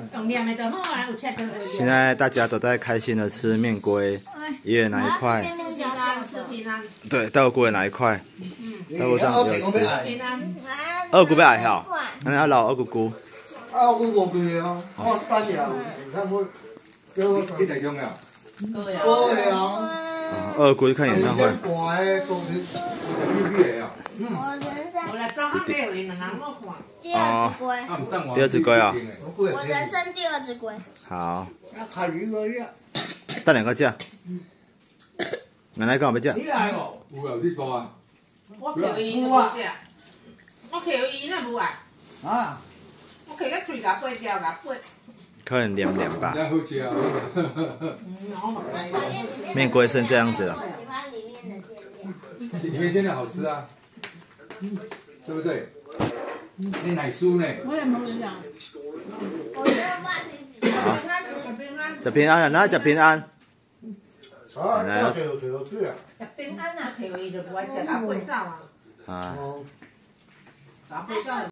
现在大家都在开心的吃面龟，爷爷哪一块？对，豆龟哪一块？豆这样有吃。二姑不爱好，那要老二姑姑。 啊，我无贵哦，我单呀，你看我，你在用呀？对啊。 二姑去看演唱会。 我来找他买回两人我看。 第二只龟啊。 我人生第二只龟。 好。 要考虑个呀。 等两个只。奶奶讲要只。 你来哦。 有啊，你包啊。我摕伊无只，我摕伊那无啊。 啊。 我摕个嘴甲拔掉甲拔。 可能黏黏吧。 这样好吃啊。 面龟剩这样子了。 我喜欢里面的馅料。 里面现在好吃啊，对不对？那奶酥呢？ 我也没有讲。 我觉得外皮好，食平安啊，哪食平安？ 啊， 来啊。 食平安啊，摕伊就无爱食甲拔走啊。 啊。 甲拔走。